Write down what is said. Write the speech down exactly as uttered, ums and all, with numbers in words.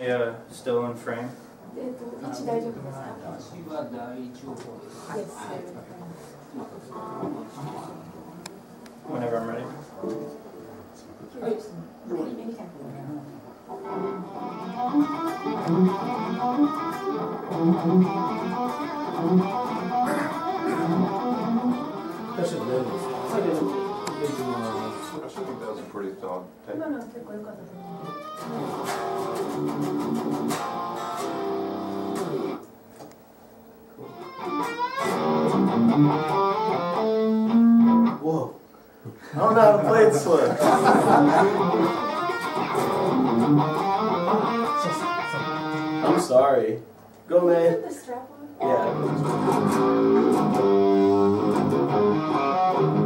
Yeah, still in frame. えっと、位置大丈夫ですか？ 私は大丈夫です。 はい。 Whenever I'm ready. はい。 大丈夫です。はい、大丈夫です。 I think that was a pretty solid take. 今のは結構良かったと思う。 Whoa. I don't know how to play it slow. I'm sorry. Go, man. Put the strap on. Yeah.